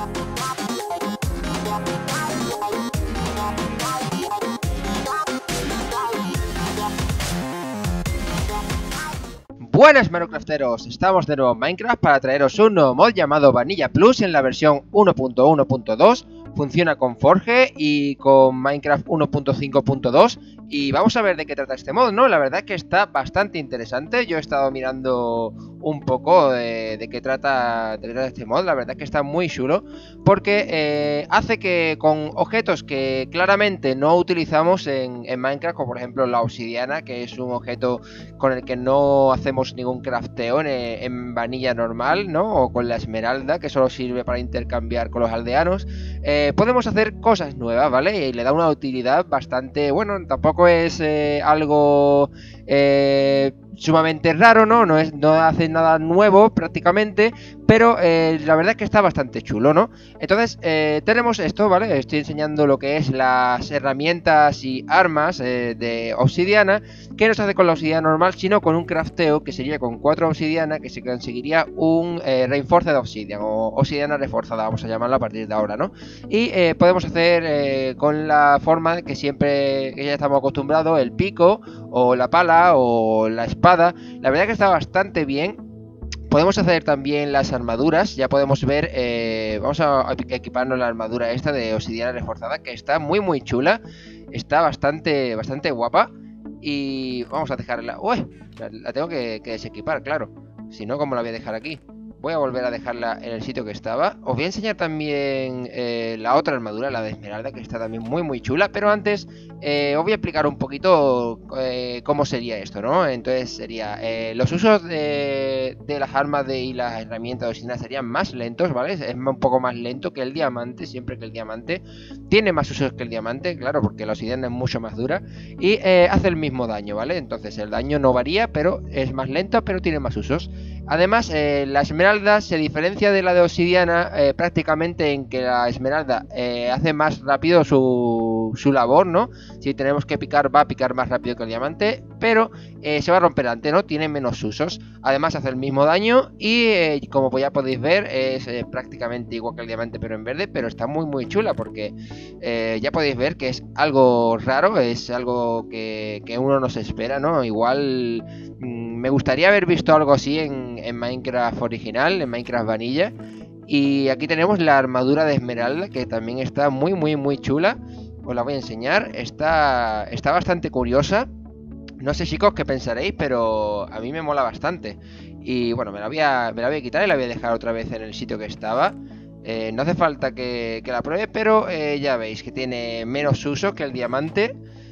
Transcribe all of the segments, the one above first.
Buenas Minecrafteros, estamos de nuevo en Minecraft para traeros un nuevo mod llamado Vanilla Plus en la versión 1.1.2. Funciona con Forge y con Minecraft 1.5.2 y vamos a ver de qué trata este mod, ¿no? La verdad es que está bastante interesante. Yo he estado mirando un poco de qué trata este mod. La verdad es que está muy chulo porque hace que con objetos que claramente no utilizamos en Minecraft, como por ejemplo la obsidiana, que es un objeto con el que no hacemos ningún crafteo en vanilla normal, ¿no? O con la esmeralda, que solo sirve para intercambiar con los aldeanos. Podemos hacer cosas nuevas, ¿vale? Y le da una utilidad bastante... Bueno, tampoco es algo sumamente raro, ¿no? No hace nada nuevo prácticamente, pero la verdad es que está bastante chulo, ¿no? Entonces, tenemos esto, ¿vale? Estoy enseñando lo que es las herramientas y armas de obsidiana, que no se hace con la obsidiana normal, sino con un crafteo que sería con 4 obsidiana, que se conseguiría un Reinforced Obsidian, o obsidiana reforzada, vamos a llamarla a partir de ahora, ¿no? Y podemos hacer con la forma que siempre, que ya estamos acostumbrados, el pico, o la pala, o la espada. La verdad que está bastante bien. Podemos hacer también las armaduras. Ya podemos ver, vamos a equiparnos la armadura esta de obsidiana reforzada, que está muy chula. Está bastante guapa. Y vamos a dejarla... ¡Uy! La tengo que desequipar, claro. Si no, ¿cómo la voy a dejar aquí? Voy a volver a dejarla en el sitio que estaba. Os voy a enseñar también la otra armadura, la de esmeralda, que está también muy chula. Pero antes os voy a explicar un poquito cómo sería esto, ¿no? Entonces sería... los usos de las armas y las herramientas de obsidiana serían más lentos, ¿vale? Es un poco más lento que el diamante, siempre que el diamante. Tiene más usos que el diamante, claro, porque la obsidiana es mucho más dura. Y hace el mismo daño, ¿vale? Entonces el daño no varía, pero es más lento, pero tiene más usos. Además, la esmeralda se diferencia de la de obsidiana prácticamente en que la esmeralda hace más rápido su labor, ¿no? Si tenemos que picar, va a picar más rápido que el diamante, pero se va a romper antes, ¿no? Tiene menos usos. Además, hace el mismo daño y como ya podéis ver, es prácticamente igual que el diamante, pero en verde, pero está muy chula porque ya podéis ver que es algo raro, es algo que uno no se espera, ¿no? Igual... me gustaría haber visto algo así en Minecraft original, en Minecraft Vanilla. Y aquí tenemos la armadura de esmeralda, que también está muy chula. Os la voy a enseñar. Está bastante curiosa. No sé, chicos, qué pensaréis, pero a mí me mola bastante. Y bueno, me la voy a quitar y la voy a dejar otra vez en el sitio que estaba. No hace falta que la pruebe, pero ya veis que tiene menos uso que el diamante.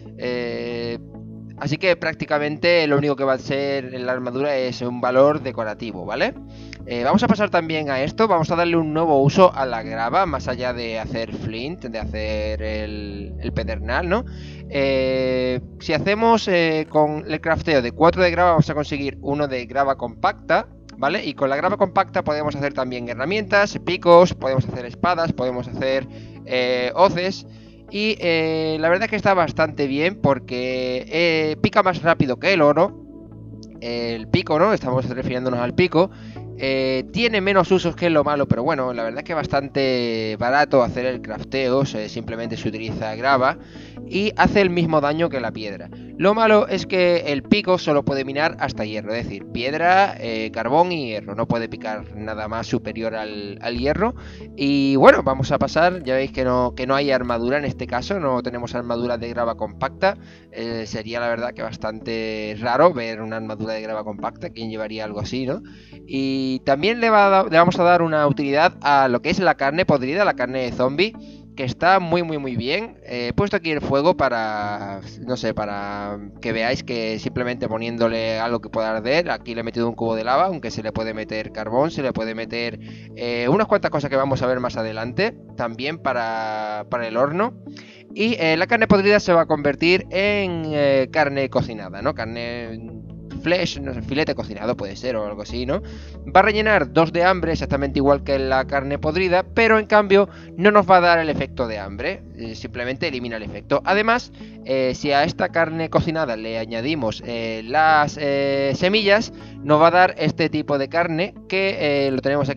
Así que prácticamente lo único que va a ser en la armadura es un valor decorativo, ¿vale? Vamos a pasar también a esto, vamos a darle un nuevo uso a la grava, más allá de hacer flint, de hacer el pedernal, ¿no? Si hacemos con el crafteo de 4 de grava, vamos a conseguir uno de grava compacta, ¿vale? Y con la grava compacta podemos hacer también herramientas, picos, podemos hacer espadas, podemos hacer hoces. Y la verdad es que está bastante bien porque pica más rápido que el oro. El pico, ¿no? Estamos refiriéndonos al pico. Tiene menos usos, que es lo malo, pero bueno, la verdad es que es bastante barato hacer el crafteo. Simplemente se utiliza grava y hace el mismo daño que la piedra. Lo malo es que el pico solo puede minar hasta hierro, es decir, piedra, carbón y hierro. No puede picar nada más superior al hierro. Y bueno, vamos a pasar. Ya veis que no hay armadura en este caso. No tenemos armadura de grava compacta. Sería la verdad que bastante raro ver una armadura de grava compacta. ¿Quién llevaría algo así, no? Y también le vamos a dar una utilidad a lo que es la carne podrida, la carne de zombie, que está muy bien. He puesto aquí el fuego para, no sé, para que veáis que simplemente poniéndole algo que pueda arder. Aquí le he metido un cubo de lava, aunque se le puede meter carbón, se le puede meter unas cuantas cosas que vamos a ver más adelante, también para el horno. Y la carne podrida se va a convertir en carne cocinada, ¿no? Carne... flesh, no sé, filete cocinado puede ser o algo así, ¿no? Va a rellenar 2 de hambre, exactamente igual que la carne podrida, pero en cambio no nos va a dar el efecto de hambre, simplemente elimina el efecto. Además, si a esta carne cocinada le añadimos las semillas, nos va a dar este tipo de carne que lo tenemos aquí.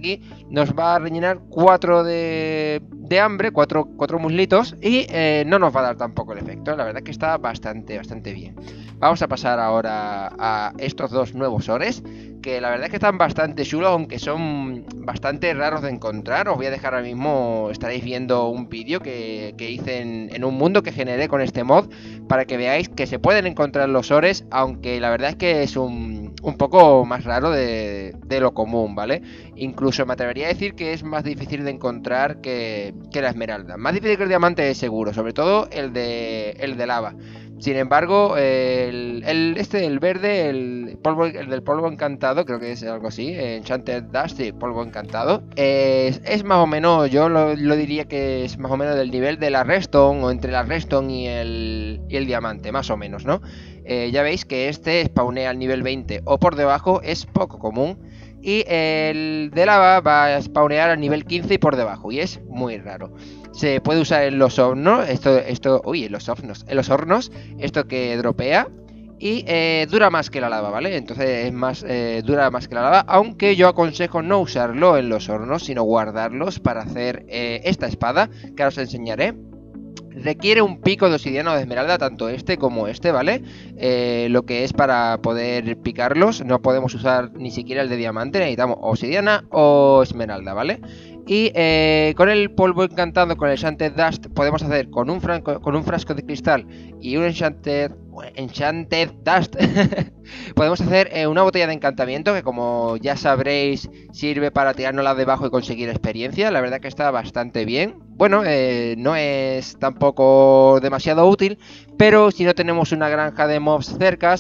nos va a rellenar 4 de hambre, 4 muslitos, y no nos va a dar tampoco el efecto. La verdad que está bastante bien. Vamos a pasar ahora a estos dos nuevos ores, que la verdad es que están bastante chulos, aunque son bastante raros de encontrar. Os voy a dejar ahora mismo, estaréis viendo un vídeo que hice en un mundo que generé con este mod, para que veáis que se pueden encontrar los ores, aunque la verdad es que es un poco más raro de lo común, ¿vale? Incluso me atrevería a decir que es más difícil de encontrar que la esmeralda. Más difícil que el diamante es seguro, sobre todo el de lava. Sin embargo, el verde, el del polvo encantado, creo que es algo así, Enchanted Dust, sí, polvo encantado, es más o menos, yo lo diría que es más o menos del nivel de la redstone, o entre la redstone y el diamante, más o menos, ¿no? Ya veis que este spawnea al nivel 20 o por debajo, es poco común. Y el de lava va a spawnear al nivel 15 y por debajo, y es muy raro. Se puede usar en los hornos, en los hornos, esto que dropea. Y dura más que la lava, ¿vale? Entonces dura más que la lava. Aunque yo aconsejo no usarlo en los hornos, sino guardarlos para hacer esta espada, que ahora os enseñaré. Requiere un pico de obsidiana o de esmeralda, tanto este como este, ¿vale? Lo que es para poder picarlos. No podemos usar ni siquiera el de diamante. Necesitamos obsidiana o esmeralda, ¿vale? Y con el polvo encantado, con el Enchanted Dust, podemos hacer con un frasco de cristal y un Enchanted Dust podemos hacer una botella de encantamiento, que como ya sabréis sirve para tirárnosla debajo y conseguir experiencia. La verdad que está bastante bien. Bueno, no es tampoco demasiado útil, pero si no tenemos una granja de mobs cerca,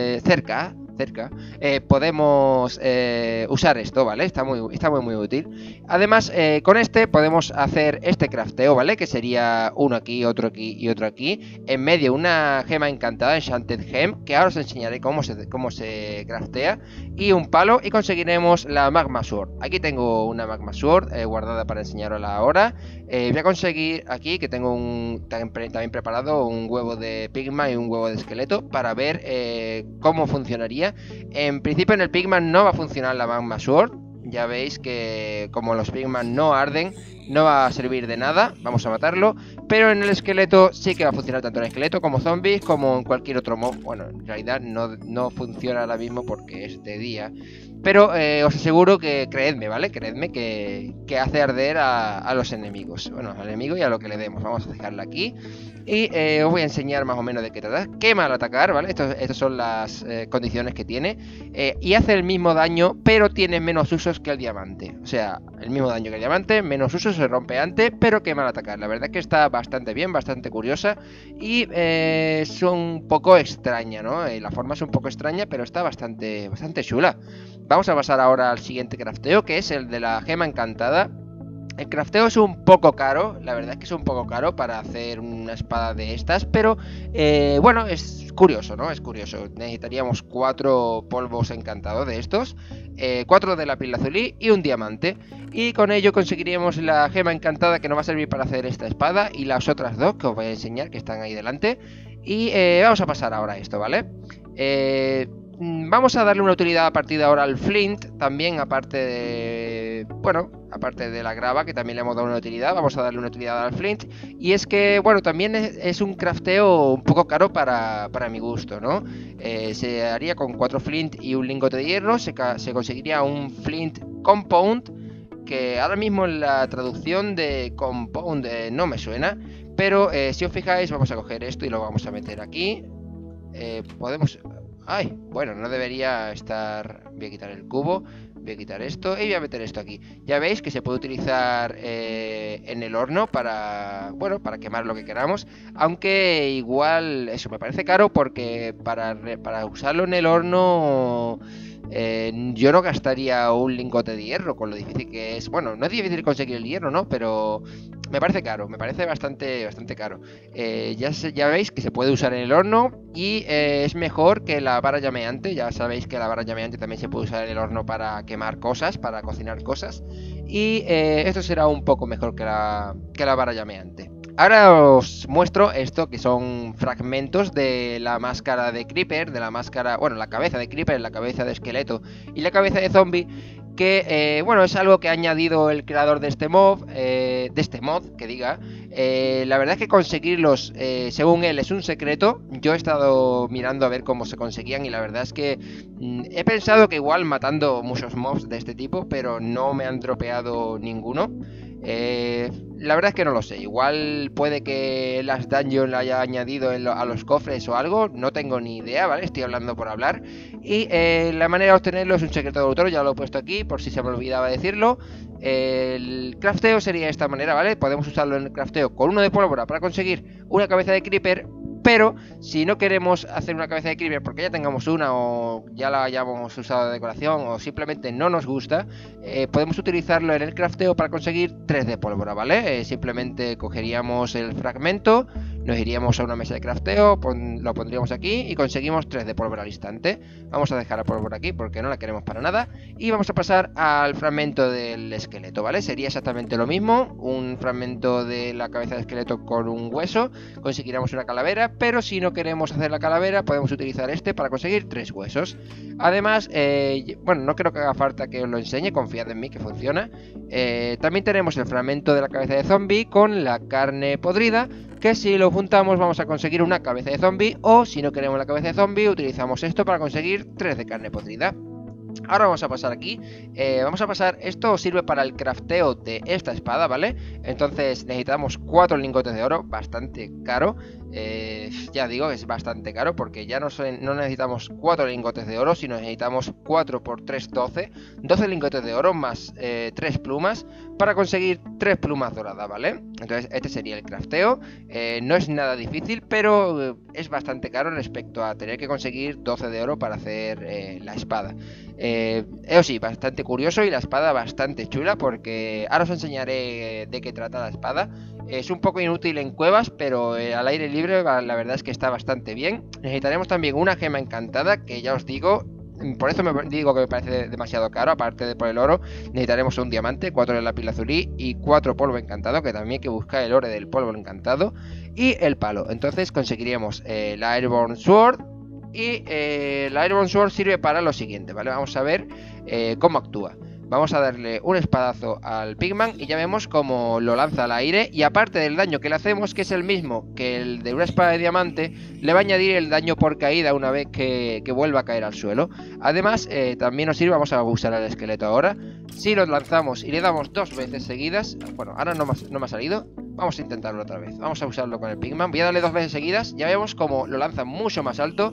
podemos usar esto, ¿vale? Está muy útil. Además, con este podemos hacer este crafteo, ¿vale? Que sería uno aquí, otro aquí y otro aquí. En medio una gema encantada, Enchanted Gem, que ahora os enseñaré cómo se craftea. Y un palo, y conseguiremos la Magma Sword. Aquí tengo una Magma Sword guardada para enseñarosla ahora. Voy a conseguir aquí, que tengo también preparado, un huevo de pigma y un huevo de esqueleto, para ver cómo funcionaría. En principio en el pigman no va a funcionar la Magma Sword. Ya veis que como los pigman no arden, no va a servir de nada. Vamos a matarlo. Pero en el esqueleto sí que va a funcionar, tanto en el esqueleto como zombies, como en cualquier otro mob. Bueno, en realidad no funciona ahora mismo porque es de día. Pero os aseguro que, creedme, ¿vale? Creedme que hace arder a los enemigos. Bueno, al enemigo y a lo que le demos. Vamos a dejarla aquí. Y os voy a enseñar más o menos de qué trata. Quema al atacar, ¿vale? Estas son las condiciones que tiene. Y hace el mismo daño, pero tiene menos usos que el diamante. O sea, el mismo daño que el diamante, menos usos, se rompe antes, pero quema al atacar. La verdad es que está bastante bien, bastante curiosa. Y es un poco extraña, ¿no? La forma es un poco extraña, pero está bastante chula. Vamos a pasar ahora al siguiente crafteo, que es el de la gema encantada. El crafteo es un poco caro, la verdad es que es un poco caro para hacer una espada de estas, pero bueno, es curioso, ¿no? Es curioso. Necesitaríamos 4 polvos encantados de estos, 4 de lapislázuli y un diamante. Y con ello conseguiríamos la gema encantada, que nos va a servir para hacer esta espada, y las otras dos que os voy a enseñar, que están ahí delante. Y vamos a pasar ahora a esto, ¿vale? Vamos a darle una utilidad a partir de ahora al flint, también aparte de... bueno, aparte de la grava, que también le hemos dado una utilidad, vamos a darle una utilidad al flint. Y es que, bueno, también es un crafteo un poco caro para mi gusto, ¿no? Se haría con 4 flint y un lingote de hierro, se conseguiría un flint compound, que ahora mismo en la traducción de compound no me suena, pero si os fijáis, vamos a coger esto y lo vamos a meter aquí. Podemos... ay, bueno, no debería estar... voy a quitar el cubo, voy a quitar esto y voy a meter esto aquí. Ya veis que se puede utilizar en el horno para, bueno, para quemar lo que queramos. Aunque igual, eso me parece caro, porque para usarlo en el horno... yo no gastaría un lingote de hierro, con lo difícil que es. Bueno, no es difícil conseguir el hierro, ¿no? Pero me parece caro, me parece bastante caro. Ya veis que se puede usar en el horno y es mejor que la vara llameante. Ya sabéis que la vara llameante también se puede usar en el horno para quemar cosas, para cocinar cosas. Y esto será un poco mejor que la vara llameante. Ahora os muestro esto, que son fragmentos de la máscara de Creeper, de la máscara, bueno, la cabeza de Creeper, la cabeza de esqueleto y la cabeza de zombie, que bueno, es algo que ha añadido el creador de este mod, que diga. La verdad es que conseguirlos, según él, es un secreto. Yo he estado mirando a ver cómo se conseguían y la verdad es que he pensado que igual matando muchos mobs de este tipo, pero no me han dropeado ninguno. La verdad es que no lo sé, igual puede que las dungeons la haya añadido a los cofres o algo, no tengo ni idea, ¿vale? Estoy hablando por hablar. Y la manera de obtenerlo es un secreto de autor, ya lo he puesto aquí por si se me olvidaba decirlo. El crafteo sería de esta manera, ¿vale? Podemos usarlo en el crafteo con uno de pólvora para conseguir una cabeza de creeper. Pero si no queremos hacer una cabeza de creeper porque ya tengamos una o ya la hayamos usado de decoración o simplemente no nos gusta, podemos utilizarlo en el crafteo para conseguir 3 de pólvora, ¿vale? Simplemente cogeríamos el fragmento, nos iríamos a una mesa de crafteo, lo pondríamos aquí y conseguimos 3 de pólvora al instante. Vamos a dejar la pólvora aquí porque no la queremos para nada y vamos a pasar al fragmento del esqueleto, ¿vale? Sería exactamente lo mismo, un fragmento de la cabeza de esqueleto con un hueso, conseguiríamos una calavera, pero si no queremos hacer la calavera podemos utilizar este para conseguir 3 huesos. Además, bueno, no creo que haga falta que os lo enseñe, confiad en mí que funciona. También tenemos el fragmento de la cabeza de zombie con la carne podrida, que si lo juntamos vamos a conseguir una cabeza de zombie, o si no queremos la cabeza de zombie utilizamos esto para conseguir 3 de carne podrida. Ahora vamos a pasar aquí, esto sirve para el crafteo de esta espada, ¿vale? Entonces necesitamos 4 lingotes de oro, bastante caro. Ya digo que es bastante caro porque ya no necesitamos 4 lingotes de oro, sino necesitamos 4 por 3, 12 lingotes de oro más 3 plumas para conseguir 3 plumas doradas, ¿vale? Entonces este sería el crafteo. No es nada difícil, pero es bastante caro respecto a tener que conseguir 12 de oro para hacer la espada. Eso sí, bastante curioso y la espada bastante chula porque ahora os enseñaré de qué trata la espada. Es un poco inútil en cuevas, pero al aire libre la verdad es que está bastante bien. Necesitaremos también una gema encantada, que ya os digo, por eso me digo que me parece demasiado caro, aparte de por el oro. Necesitaremos un diamante, 4 de lápiz-lazuli y 4 polvo encantado, que también hay que buscar el ore del polvo encantado, y el palo. Entonces conseguiríamos la Airborne Sword. Y la Airborne Sword sirve para lo siguiente, ¿vale? Vamos a ver cómo actúa. Vamos a darle un espadazo al Pigman y ya vemos cómo lo lanza al aire. Y aparte del daño que le hacemos, que es el mismo que el de una espada de diamante, le va a añadir el daño por caída una vez que vuelva a caer al suelo. Además, también nos sirve, vamos a usar el esqueleto ahora. Si lo lanzamos y le damos 2 veces seguidas, bueno, ahora no me ha salido. Vamos a intentarlo otra vez, vamos a usarlo con el Pigman. Voy a darle 2 veces seguidas, ya vemos cómo lo lanza mucho más alto.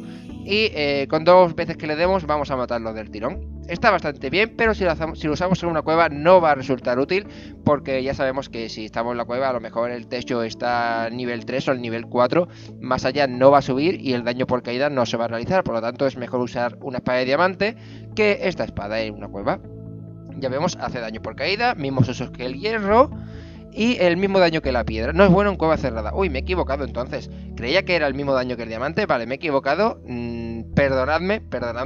Y con 2 veces que le demos vamos a matarlo del tirón. Está bastante bien, pero si lo usamos en una cueva no va a resultar útil, porque ya sabemos que si estamos en la cueva a lo mejor el techo está al nivel 3 o al nivel 4, más allá no va a subir y el daño por caída no se va a realizar. Por lo tanto es mejor usar una espada de diamante que esta espada en una cueva. Ya vemos, hace daño por caída, mismos usos que el hierro y el mismo daño que la piedra. No es bueno en cueva cerrada. Uy, me he equivocado entonces. Creía que era el mismo daño que el diamante. Vale, me he equivocado. Perdonadme.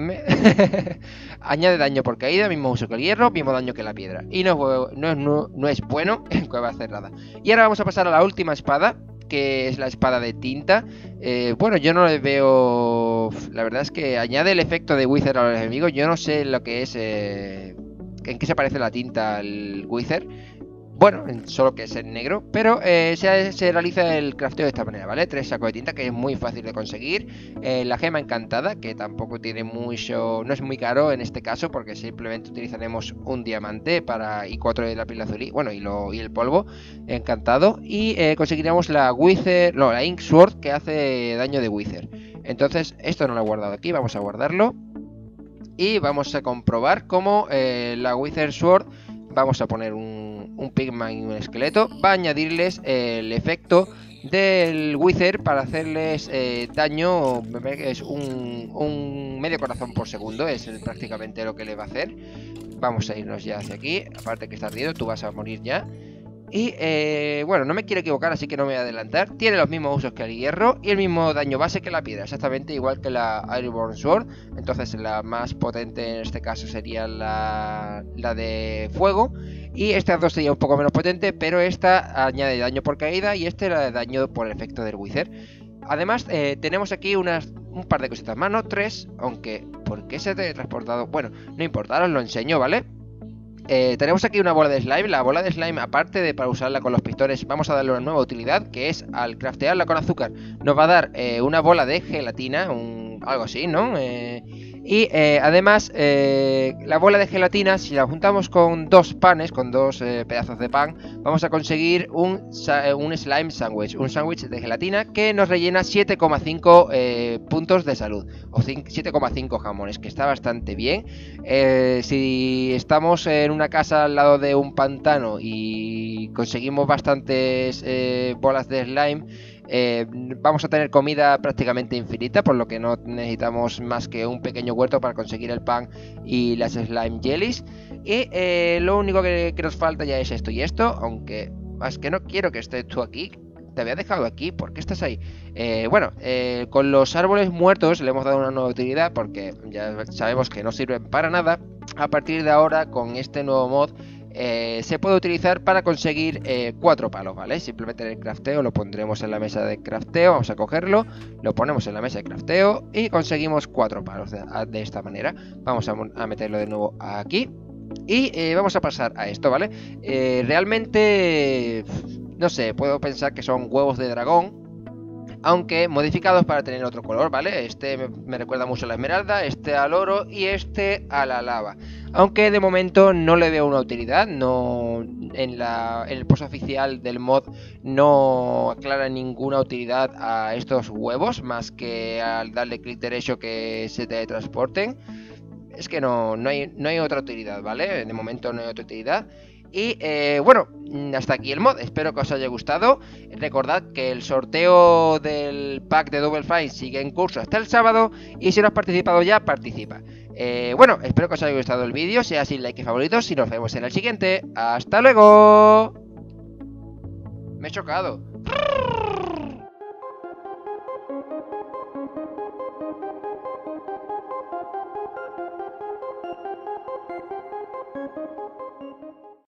Añade daño por caída, mismo uso que el hierro, mismo daño que la piedra. Y no es bueno en cueva cerrada. Y ahora vamos a pasar a la última espada, que es la espada de tinta. Bueno, yo no le veo... La verdad es que añade el efecto de Wither a los enemigos. Yo no sé lo que es... en qué se parece la tinta al Wither. Bueno, solo que es en negro, pero se realiza el crafteo de esta manera, ¿vale? 3 sacos de tinta, que es muy fácil de conseguir. La gema encantada, que tampoco tiene mucho... No es muy caro en este caso, porque simplemente utilizaremos un diamante y 4 de lápiz-lazuli, bueno, y el polvo encantado. Y conseguiremos la Wither... No, la Ink Sword, que hace daño de Wither. Entonces, esto no lo he guardado aquí, vamos a guardarlo. Y vamos a comprobar cómo la Wither Sword... Vamos a poner un Pigman y un esqueleto. Va a añadirles el efecto del Wither para hacerles daño. Me parece que es un medio corazón por segundo. Es prácticamente lo que le va a hacer. Vamos a irnos ya hacia aquí. Aparte que está ardido, tú vas a morir ya. Y bueno, no me quiero equivocar, así que no me voy a adelantar. Tiene los mismos usos que el hierro y el mismo daño base que la piedra, exactamente igual que la Airborne Sword. Entonces la más potente en este caso sería la de fuego. Y estas dos sería un poco menos potente, pero esta añade daño por caída y este la de daño por el efecto del Wither. Además tenemos aquí un par de cositas más, no 3, aunque ¿por qué se ha teletransportado? Bueno, no importa, ahora os lo enseño, ¿vale? Tenemos aquí una bola de slime. La bola de slime, aparte de para usarla con los pistones, vamos a darle una nueva utilidad, que es al craftearla con azúcar nos va a dar una bola de gelatina, algo así, ¿no? Además, la bola de gelatina, si la juntamos con dos panes, con dos pedazos de pan, vamos a conseguir un slime sandwich, un sándwich de gelatina que nos rellena 7,5 puntos de salud, o 7,5 jamones, que está bastante bien. Si estamos en una casa al lado de un pantano y conseguimos bastantes bolas de slime, vamos a tener comida prácticamente infinita, por lo que no necesitamos más que un pequeño huerto para conseguir el pan y las slime jellies. Y lo único que nos falta ya es esto y esto, aunque es que no quiero que estés tú aquí. Te había dejado aquí, ¿por qué estás ahí? Con los árboles muertos le hemos dado una nueva utilidad, porque ya sabemos que no sirven para nada. A partir de ahora, con este nuevo mod, se puede utilizar para conseguir 4 palos, ¿vale? Simplemente en el crafteo lo pondremos en la mesa de crafteo, vamos a cogerlo, lo ponemos en la mesa de crafteo y conseguimos 4 palos de esta manera. Vamos a meterlo de nuevo aquí y vamos a pasar a esto, ¿vale? Realmente, no sé, puedo pensar que son huevos de dragón, aunque modificados para tener otro color, ¿vale? Este me recuerda mucho a la esmeralda, este al oro y este a la lava. Aunque de momento no le veo una utilidad, no en el post oficial del mod no aclara ninguna utilidad a estos huevos, más que al darle clic derecho que se teletransporten. Es que no hay otra utilidad, ¿vale? De momento no hay otra utilidad. Y bueno, hasta aquí el mod, espero que os haya gustado. Recordad que el sorteo del pack de Double Fine sigue en curso hasta el sábado. Y si no has participado ya, participa. Bueno, espero que os haya gustado el vídeo, sea así, like y favoritos. Y nos vemos en el siguiente. ¡Hasta luego! Me he chocado.